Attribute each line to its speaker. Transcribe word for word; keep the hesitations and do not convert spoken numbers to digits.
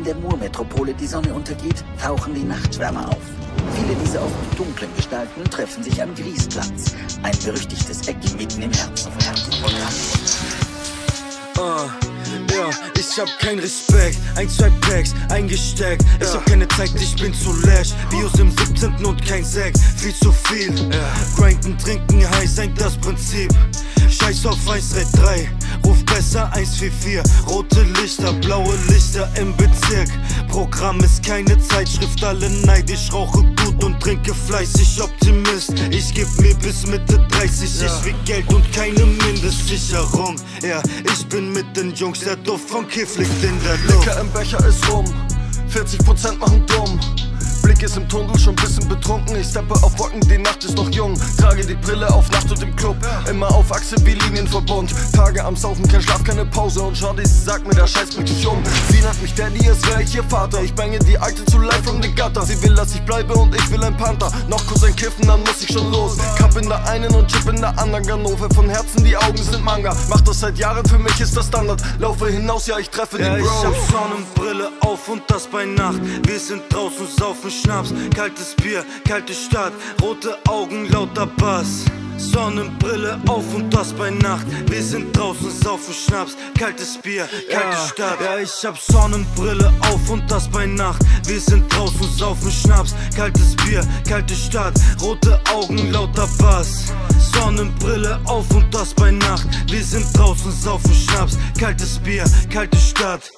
Speaker 1: der Murmetropole die Sonne untergeht, tauchen die Nachtschwärmer auf. Viele dieser oft dunklen Gestalten treffen sich am Griesplatz, ein berüchtigtes Eck mitten im Herzen von Hamburg.
Speaker 2: Uh, ja, ich hab kein Respekt, ein, zwei Packs, eingesteckt. Ich hab keine Zeit, ich bin zu lash. Bios im siebzehnten und kein Sekt, viel zu viel. Grinden, trinken, heiß, sein das Prinzip. Scheiß auf eins drei drei, ruf besser eins vier vier. Rote Lichter, blaue Lichter im Bezirk. Programm ist keine Zeitschrift, alle neidisch, rauche gut und trinke fleißig. Optimist, ich geb mir bis Mitte dreißig. Ich will Geld und keine Mindestsicherung. Ja, ich bin mit den Jungs, der Duft von Kiff liegt in der Luft.
Speaker 3: Licker im Becher ist rum, vierzig Prozent machen dumm. Blick ist im Tunnel, schon bisschen betrunken. Ich steppe auf Wolken, die Nacht ist noch jung. Trage die Brille auf Nacht und im Club, immer auf Achse wie Linienverbund. Tage am Saufen, kein Schlaf, keine Pause. Und Shorty, sie sagt mir, der Scheiß bringt dich um. Sie nennt mich Daddy, als wär ich ihr Vater. Ich bange die Alte zu live from the gutter. Sie will, dass ich bleibe und ich will ein Panther. Noch kurz ein Kiffen, dann muss ich schon los. Cup in der einen und Chip in der anderen. Ganove von Herzen, die Augen sind Manga. Mach das seit Jahren, für mich ist das Standard. Laufe hinaus, ja, ich treffe
Speaker 2: ja,
Speaker 3: den Bro.
Speaker 2: Ich hab Sonnenbrille auf und das bei Nacht. Wir sind draußen, saufen Schnaps. Kaltes Bier, kalte Stadt, rote Augen, lauter Bass. Sonnenbrille auf und das bei Nacht. Wir sind draußen, saufen Schnaps, kaltes Bier, kalte ja, Stadt. Ja, ich hab Sonnenbrille auf und das bei Nacht. Wir sind draußen, saufen Schnaps, kaltes Bier, kalte Stadt, rote Augen, lauter Bass. Sonnenbrille auf und das bei Nacht. Wir sind draußen, saufen Schnaps, kaltes Bier, kalte Stadt.